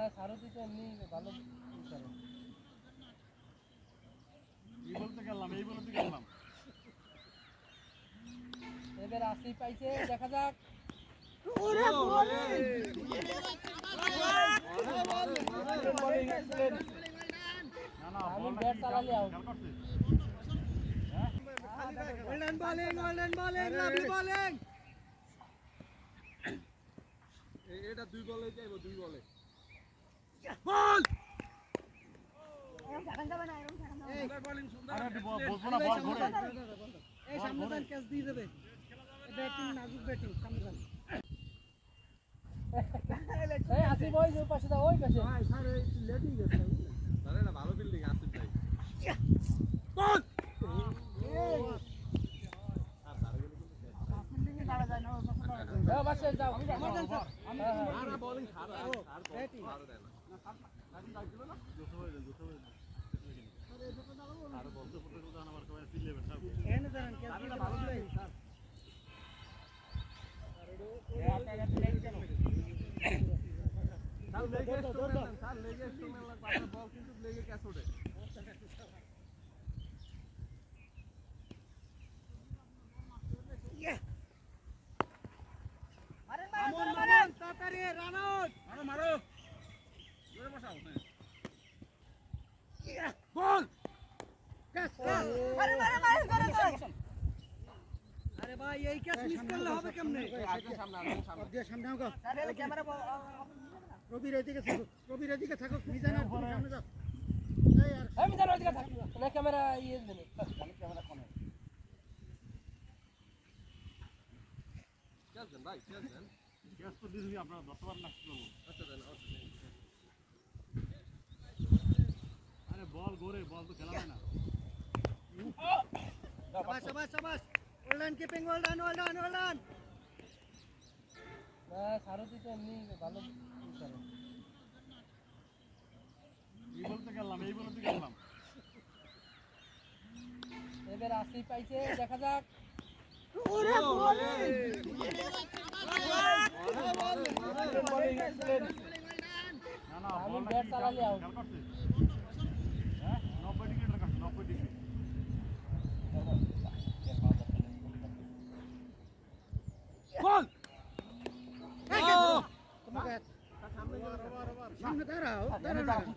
সারথি তো এমনি ভালো করে। এই বলতে গেলাম এবার আসি পাইছে, দেখা যাক। আমি ব্যাট চালালে আউট। এটা 2 বলে যাইবো, 2 বলে বল। বলিং সুন্দর। আরে বসবো না, বল ঘুরে। এই সামনে যান, ক্যাচ দিয়ে দেবে। ব্যাটিং নাজুক ব্যাটিং, সামনে যান। এই আসি বই ওই পাশে দাও, ওই পাশে। ভাই স্যার এই লেটিং গেছে। আরে না, ভালো ফিল্ডিং আসছে ভাই। বল। আর তার গেলে কিন্তু ফিল্ডিং এ দাঁড়া যায় না, ওই পাশে দাঁড়া। যাও বাসে যাও। এমার্জেন্সি। না বলিং খারাপ আর ব্যাটিং ভালো দেয় না। না ডাকছিল না, দুটো হয়ে যায়। আরে দুটো দাঁড়াবো আর বলতে আমার কবে ফিল লেভেল স্যার। এনে দেন, ক্যাচ দিলে ভালো প্লে স্যার। এই আটা লেগ কেন? স্যার লেগে স্টোমেন লাগবে, আপনার বল কিন্তু লেগে ক্যাচ ওঠে। মারেন তাড়াতাড়ি রান আউট। মারো জোরে বসাও। বল। ক্যাচ। আরে আরে ভাই এই ক্যাচ মিস করলে হবে কেমনে? দিয়ে সামনে আও গো। আরে ক্যামেরা রবির এদিকে থাকো মিজানের সামনে যাও। এই আর এই মিজানের এদিকে থাক না, ক্যামেরা ইয়ে দেন, ক্যামেরা কোনে খেলছেন ভাই, খেলছেন ক্যাচ তো দিছি আপনারা 10 বার নাকি করব। আচ্ছা দেন। আরে বল গোরে, বল তো খেলা হয় না। শাবাশ ওয়েল কিপিং, ওয়েল ডান। না সারথি তো এমনি ভালো করে। এই বলতে গেলাম এবার আসি পাইছে, দেখা যাক। না আমি ব্যাট চালালে আউট। 90 ডিগ্রি কাটছে, 90 ডিগ্রি। বল। তোমাকে সামনে দাঁড়াও।